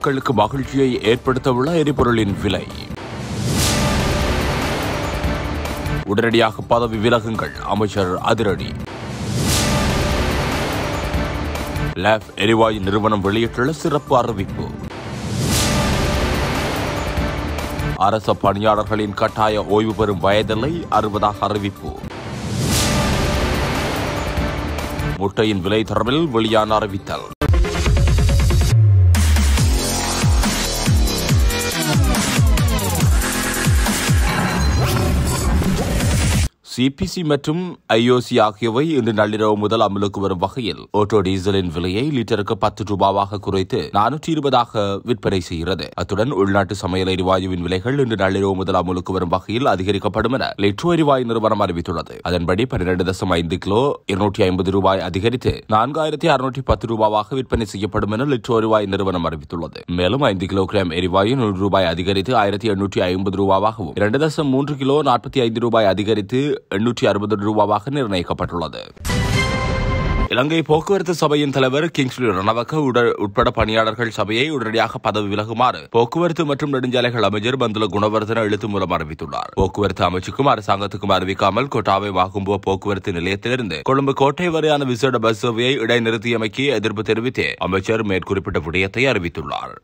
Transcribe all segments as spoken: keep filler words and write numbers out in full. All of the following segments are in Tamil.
மக்களுக்கு மகிழ்ச்சியை ஏற்படுத்தவுள்ள எரிபொருளின் விலை. உடனடியாக பதவி விலகுங்கள், அமைச்சர் அதிரடி. லேப் எரிவாயு நிறுவனம் வெளியிட்டுள்ள சிறப்பு அறிவிப்பு. அரச பணியாளர்களின் கட்டாய ஓய்வு பெறும் வயதில்லை அறுபதாக அறிவிப்பு. முட்டையின் விலை தொடர்பில் வெளியான அறிவித்தல். சிபிசி மற்றும் ஐஓசி ஆகியவை இன்று நள்ளிரவு முதல் அமலுக்கு வரும் வகையில் ஆட்டோ டீசலின் விலையை லிட்டருக்கு பத்து ரூபாவாக குறைத்து நானூற்றி இருபதாக விற்பனை செய்கிறது. அத்துடன் உள்நாட்டு சமையல் எரிவாயுவின் விலைகள் இன்று நள்ளிரவு முதல் அமலுக்கு வரும் வகையில் அதிகரிக்கப்படும் என லிட்ரோ எரிவாயு நிறுவனம் அறிவித்துள்ளது. அதன்படி பன்னிரண்டு தசம் ஐந்து கிலோ இருநூற்றி ஐம்பது ரூபாய் அதிகரித்து நான்காயிரத்தி அறுநூற்றி பத்து ரூபாவாக விற்பனை செய்யப்படும் என லிட்ரோ எரிவாயு நிறுவனம் அறிவித்துள்ளது. மேலும் ஐந்து கிலோகிராம் எரிவாயு நூறு ரூபாய் அதிகரித்து ஆயிரத்தி எண்ணூற்றி ஐம்பது ரூபாவாகவும் இரண்டு தசம் மூன்று கிலோ நாற்பத்தி ஐந்து ரூபாய் அதிகரித்து எண்ணூற்றி அறுபது ரூபாவாக நிர்ணயிக்கப்பட்டுள்ளது. இலங்கை போக்குவரத்து சபையின் தலைவர் கிங்ஸ்லி ரணவக்க உட்பட பணியாளர்கள் சபையை உடனடியாக பதவி விலகுமாறு போக்குவரத்து மற்றும் நெடுஞ்சாலைகள் அமைச்சர் பந்துல குணவர்தன எழுத்து மூலம் அறிவித்துள்ளார். போக்குவரத்து அமைச்சுக்கும் அரசாங்கத்துக்கும் அறிவிக்காமல் கொட்டாவை வாகும்போ போக்குவரத்து நிலையத்திலிருந்து கொழும்பு கோட்டை வரையான விசேட பஸ் சேவையை இடைநிறுத்தியமைக்கு எதிர்ப்பு தெரிவித்து அமைச்சர் மேற்குறிப்பிட்ட விடயத்தை அறிவித்துள்ளார்.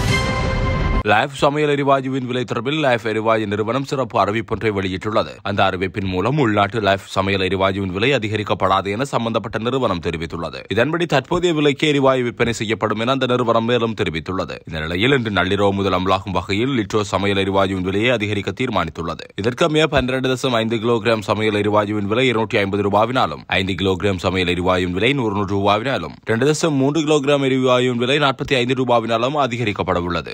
லைஃப் சமையல் எரிவாயுவின் விலை தொடர்பில் லைஃப் எரிவாயு நிறுவனம் சிறப்பு அறிவிப்பொன்றை வெளியிட்டுள்ளது. அந்த அறிவிப்பின் மூலம் உள்நாட்டு லைஃப் சமையல் எரிவாயுவின் விலை அதிகரிக்கப்படாது என சம்பந்தப்பட்ட நிறுவனம் தெரிவித்துள்ளது. இதன்படி தற்போதைய விலைக்கு எரிவாயு விற்பனை செய்யப்படும் என அந்த நிறுவனம் மேலும் தெரிவித்துள்ளது. இந்த நிலையில் இன்று நள்ளிரவு முதல் அமலாகும் வகையில் லிட்ரோ சமையல் எரிவாயுவின் விலையை அதிகரிக்க தீர்மானித்துள்ளது. இதற்கமைய பன்னிரண்டு தசம் ஐந்து கிலோகிராம் சமையல் எரிவாயுவின் விலை இருநூற்றி ஐம்பது ரூபாவினாலும் ஐந்து கிலோகிராம் சமையல் எரிவாயுவின் விலை நூறு ரூபாவினாலும் இரண்டு தசம் மூன்று கிலோகிராம் எரிவாயுவின் விலை நாற்பத்தி ஐந்து ரூபாவினாலும் அதிகரிக்கப்பட உள்ளது.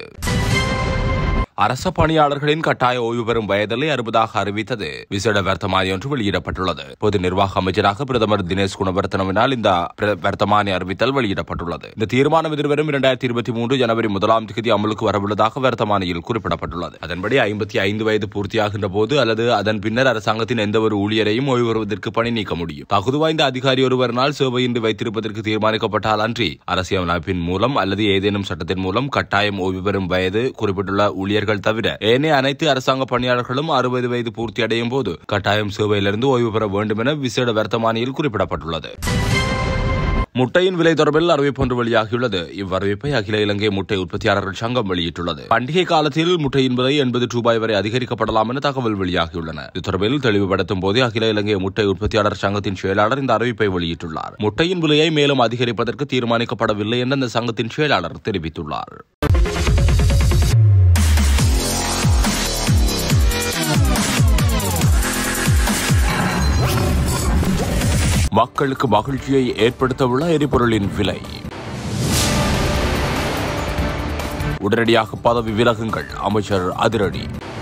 அரச பணியாளர்களின் கட்டாய ஓய்வு பெறும் வயதில்லை அறுபதாக அறிவித்தது விசேட வர்த்தமானி ஒன்று வெளியிடப்பட்டுள்ளது. பொது நிர்வாக அமைச்சராக பிரதமர் தினேஷ் குணவர்த்தனவினால் இந்த வர்த்தமானி அறிவித்தல் வெளியிடப்பட்டுள்ளது. இந்த தீர்மானம் எதிர்வரும் இரண்டாயிரத்தி இருபத்தி மூன்று ஜனவரி முதலாம் தேதி அமலுக்கு வரவுள்ளதாக வர்த்தமானியில் குறிப்பிடப்பட்டுள்ளது. அதன்படி ஐம்பத்தி ஐந்து வயது பூர்த்தியாகின்ற போது அல்லது அதன் பின்னர் அரசாங்கத்தின் எந்த ஒரு ஊழியரையும் ஓய்வு பெறுவதற்கு பணி நீக்க முடியும். தகுதி வாய்ந்த அதிகாரி ஒருவரால் சேவையின்றி வைத்திருப்பதற்கு தீர்மானிக்கப்பட்டால் அன்றி அரசியலமைப்பின் மூலம் அல்லது ஏதேனும் சட்டத்தின் மூலம் கட்டாயம் ஓய்வு பெறும் வயது குறிப்பிட்டுள்ள ஊழியர் தவிர ஏனைய அனைத்து அரசாங்க பணியாளர்களும் அறுபது வயது பூர்த்தி அடையும் போது கட்டாயம் சேவையிலிருந்து ஓய்வு பெற வேண்டும் என விசேட வர்த்தமானியில் குறிப்பிடப்பட்டுள்ளது. முட்டையின் விலை தொடர்பில் அறிவிப்பு ஒன்று வெளியாகியுள்ளது. இவ்வறிவிப்பை அகில இலங்கை முட்டை உற்பத்தியாளர்கள் சங்கம் வெளியிட்டுள்ளது. பண்டிகை காலத்தில் முட்டையின் விலை எண்பது ரூபாய் வரை அதிகரிக்கப்படலாம் என தகவல் வெளியாகியுள்ளன. இது தொடர்பில் தெளிவுபடுத்தும் போது அகில இலங்கை முட்டை உற்பத்தியாளர் சங்கத்தின் செயலாளர் இந்த அறிவிப்பை வெளியிட்டுள்ளார். முட்டையின் விலையை மேலும் அதிகரிப்பதற்கு தீர்மானிக்கப்படவில்லை என இந்த சங்கத்தின் செயலாளர் தெரிவித்துள்ளார். மக்களுக்கு மகிழ்ச்சியை ஏற்படுத்தவுள்ள எரிபொருளின் விலை. உடனடியாக பதவி விலகுங்கள், அமைச்சர் அதிரடி.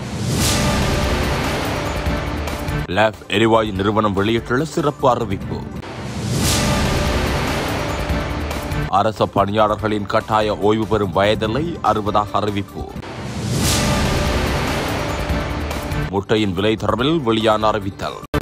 லேப் எரிவாயு நிறுவனம் வெளியிட்டுள்ள சிறப்பு அறிவிப்பு. அரச பணியாளர்களின் கட்டாய ஓய்வு பெறும் வயதில்லை அறுபதாக அறிவிப்பு. முட்டையின் விலை தொடர்பில் வெளியான அறிவித்தல்.